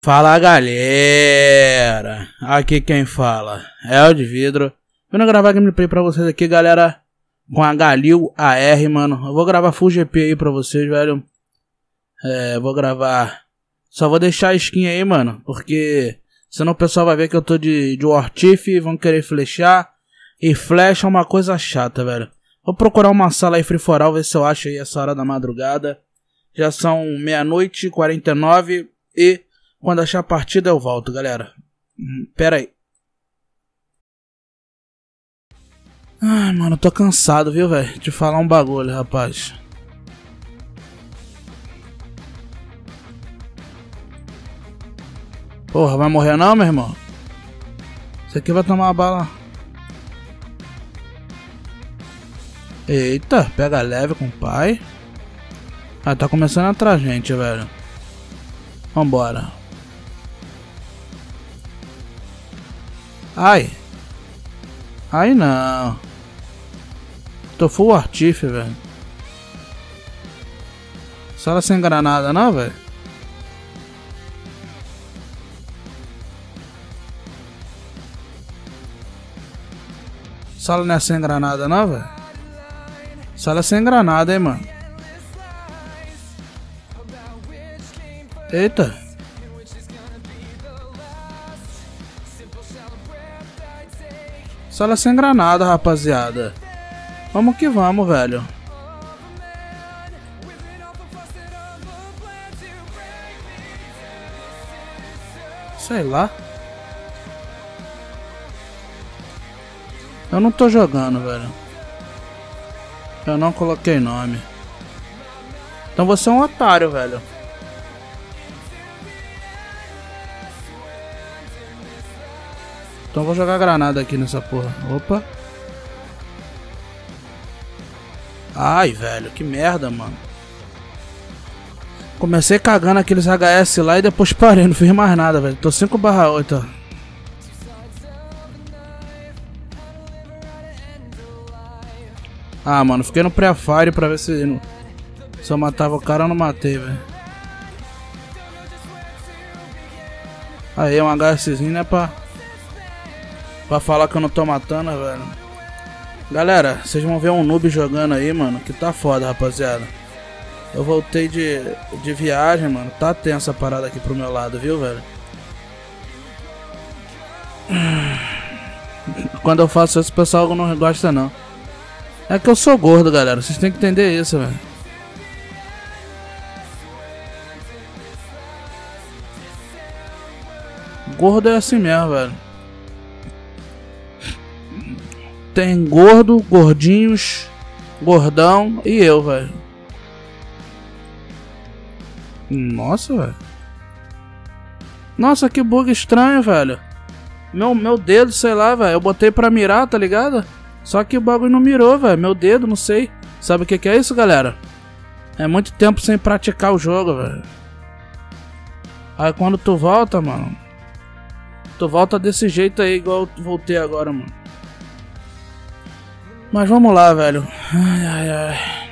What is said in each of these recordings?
Fala galera, aqui quem fala é o de vidro. Vindo gravar gameplay pra vocês aqui, galera, com a Galil AR, mano. Eu vou gravar Full GP aí pra vocês, velho. Vou gravar. Só vou deixar a skin aí, mano, porque senão o pessoal vai ver que eu tô de Wartiff e vão querer flechar. E flash é uma coisa chata, velho. Vou procurar uma sala aí free for all, ver se eu acho aí essa hora da madrugada. Já são 00:49 e quando achar a partida eu volto, galera. Pera aí. Ai, mano, eu tô cansado, viu, velho? De falar um bagulho, rapaz. Porra, vai morrer não, meu irmão? Isso aqui vai tomar uma bala. Eita, pega leve com o pai. Ah, tá começando atrás, gente, velho. Vambora. Ai. Ai, não. Tô full artif, velho. Sala sem granada, não, velho? Sala não é sem granada, não, velho? Sala sem granada, hein, mano? Eita. Sala sem granada, rapaziada. Vamos que vamos, velho. Sei lá. Eu não tô jogando, velho. Eu não coloquei nome. Então você é um otário, velho. Então eu vou jogar granada aqui nessa porra. Opa. Ai, velho, que merda, mano. Comecei cagando aqueles HS lá e depois parei, não fiz mais nada, velho. Tô 5/8, ó. Ah, mano, fiquei no pré-fire pra ver se eu matava o cara ou não matei, velho. Aí, um HSzinho, né, pra falar que eu não tô matando, velho. Galera, vocês vão ver um noob jogando aí, mano, que tá foda, rapaziada. Eu voltei de viagem, mano. Tá tensa a parada aqui pro meu lado, viu, velho? Quando eu faço isso, o pessoal não gosta, não. É que eu sou gordo, galera. Vocês têm que entender isso, velho. Gordo é assim mesmo, velho. Tem gordo, gordinhos, gordão e eu, velho. Nossa, velho. Nossa, que bug estranho, velho. Meu dedo, sei lá, velho. Eu botei pra mirar, tá ligado? Só que o bagulho não mirou, velho. Meu dedo, não sei. Sabe o que é isso, galera? É muito tempo sem praticar o jogo, velho. Aí quando tu volta, mano, tu volta desse jeito aí, igual eu voltei agora, mano. Mas vamos lá, velho. Ai, ai, ai.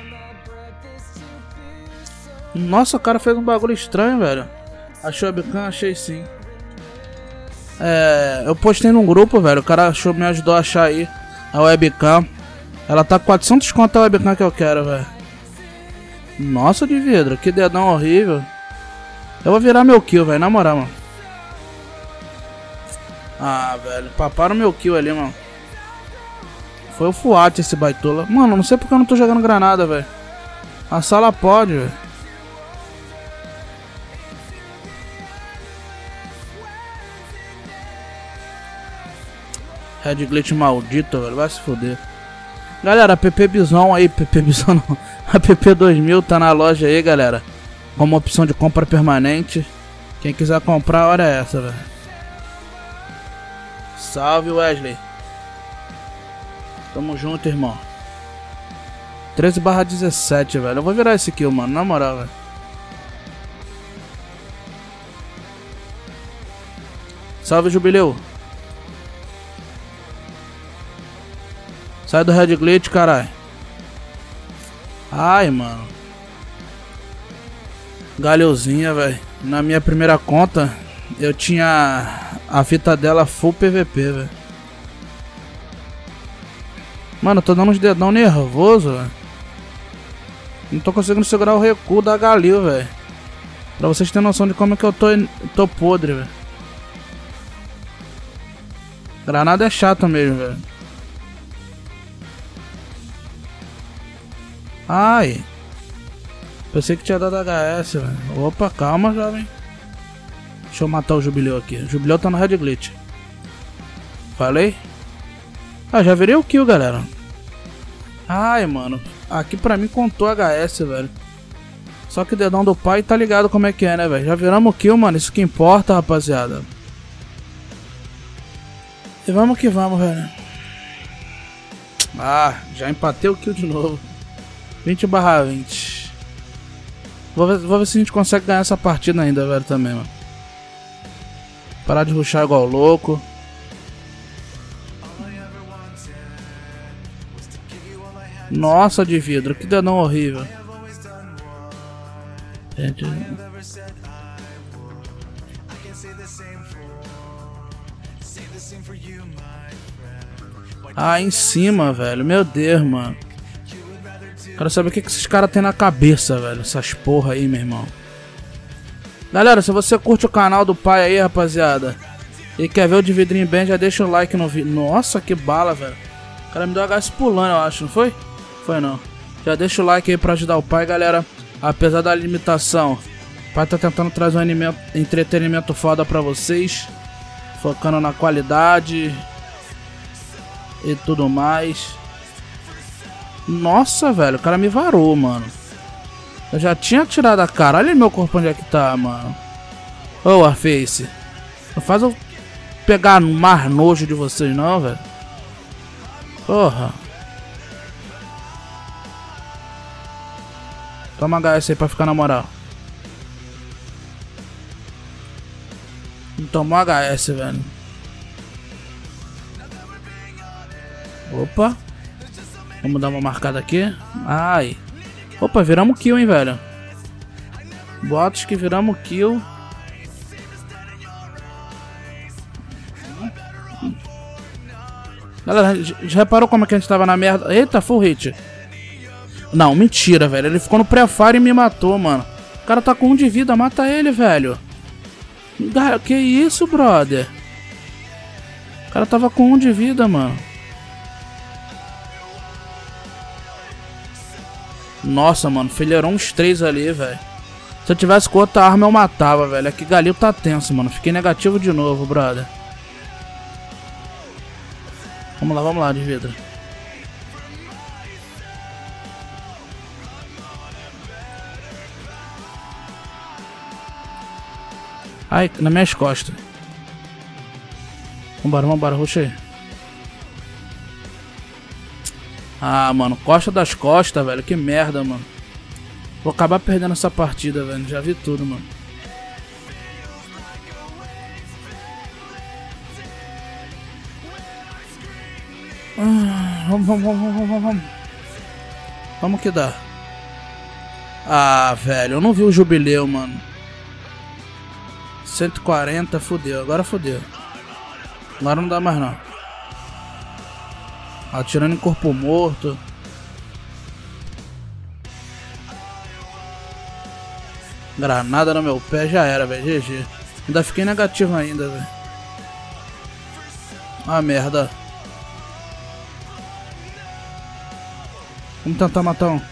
Nossa, o cara fez um bagulho estranho, velho. Achou a webcam? Achei sim. Eu postei num grupo, velho. O cara me ajudou a achar aí a webcam. Ela tá com 400 conto a webcam que eu quero, velho. Nossa, de vidro. Que dedão horrível. Eu vou virar meu kill, velho. Na moral, mano. Ah, velho. Paparam meu kill ali, mano. Foi o Fuat esse baitola. Mano, não sei porque eu não tô jogando granada, velho. A sala pode, velho. Red glitch maldito, velho. Vai se foder. Galera, a PP Bison aí. PP Bison não. A PP 2000 tá na loja aí, galera. Como opção de compra permanente. Quem quiser comprar, a hora é essa, velho. Salve, Wesley. Tamo junto, irmão. 13/17, velho. Eu vou virar esse kill, mano. Na moral, velho. Salve, Jubileu. Sai do Red Glitch, caralho. Ai, mano. Galhãozinha, velho. Na minha primeira conta, eu tinha a fita dela full PVP, velho. Mano, eu tô dando uns dedão nervoso, velho. Não tô conseguindo segurar o recuo da Galil, velho. Pra vocês terem noção de como é que eu tô podre, velho. Granada é chata mesmo, velho. Ai. Pensei que tinha dado HS, velho. Opa, calma, jovem. Deixa eu matar o Jubileu aqui. O Jubileu tá no Red Glitch. Falei? Ah, já virei o kill, galera. Ai, mano. Aqui pra mim contou HS, velho. Só que o dedão do pai tá ligado como é que é, né, velho? Já viramos o kill, mano. Isso que importa, rapaziada. E vamos que vamos, velho. Ah, já empatei o kill de novo. 20/20. Vou ver se a gente consegue ganhar essa partida ainda, velho, também, mano. Parar de rushar igual louco. Nossa, de vidro, que dedão horrível. Gente. Ah, em cima, velho. Meu Deus, mano. Quero saber o que esses caras têm na cabeça, velho. Essas porra aí, meu irmão. Galera, se você curte o canal do pai aí, rapaziada, e quer ver o de vidrinho bem, já deixa o like no vídeo. Nossa, que bala, velho. O cara me deu HS pulando, eu acho, não foi? Foi não. Já deixa o like aí pra ajudar o pai, galera. Apesar da limitação, o pai tá tentando trazer um entretenimento foda pra vocês, focando na qualidade e tudo mais. Nossa, velho, o cara me varou, mano. Eu já tinha tirado a cara. Olha meu corpo onde é que tá, mano. Ô, Warface, não faz eu pegar mais nojo de vocês não, velho. Porra. Toma HS aí pra ficar na moral. Não tomou HS, velho. Opa. Vamos dar uma marcada aqui. Ai. Opa, viramos kill, hein, velho. Boatos que viramos kill. Galera, já reparou como é que a gente tava na merda? Eita, full hit. Não, mentira, velho. Ele ficou no pré-fire e me matou, mano. O cara tá com 1 de vida, mata ele, velho. Que isso, brother? O cara tava com 1 de vida, mano. Nossa, mano, fileirou uns 3 ali, velho. Se eu tivesse com outra arma eu matava, velho. Aqui Galil tá tenso, mano. Fiquei negativo de novo, brother. Vamos lá, de vidro. Ai, nas minhas costas. Vambora, ruxa aí. Ah, mano, costa das costas, velho. Que merda, mano. Vou acabar perdendo essa partida, velho. Já vi tudo, mano. Vamos. Vamos que dá. Ah, velho, eu não vi o Jubileu, mano. 140, fodeu. Agora fodeu. Agora não dá mais, não. Atirando em corpo morto. Granada no meu pé, já era, velho. GG. Ainda fiquei negativo ainda, velho. Ah, merda. Vamos tentar matar um.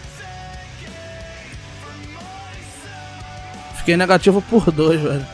Fiquei negativo por 2, velho.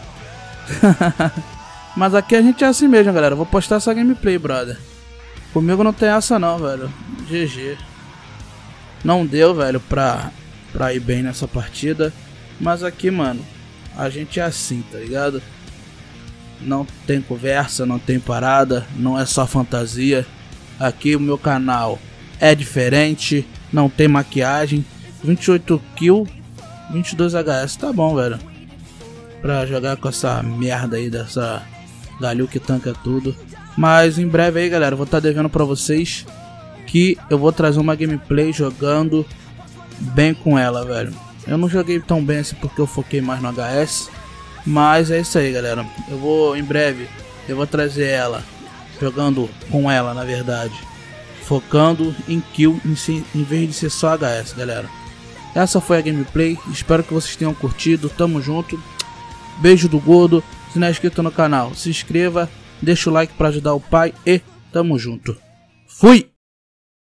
Mas aqui a gente é assim mesmo, galera. Vou postar essa gameplay, brother. Comigo não tem essa não, velho. GG. Não deu, velho, pra ir bem nessa partida. Mas aqui, mano, a gente é assim, tá ligado? Não tem conversa, não tem parada. Não é só fantasia. Aqui o meu canal é diferente. Não tem maquiagem. 28 kills, 22 HS. Tá bom, velho. Pra jogar com essa merda aí dessa Galil que tanca tudo. Mas em breve aí, galera, eu vou estar devendo pra vocês que eu vou trazer uma gameplay jogando bem com ela, velho. Eu não joguei tão bem assim porque eu foquei mais no HS. Mas é isso aí, galera. Eu vou, em breve, eu vou trazer ela, jogando com ela, na verdade, focando em kill em vez de ser só HS, galera. Essa foi a gameplay, espero que vocês tenham curtido, tamo junto. Beijo do gordo, se não é inscrito no canal, se inscreva, deixa o like pra ajudar o pai e tamo junto. Fui!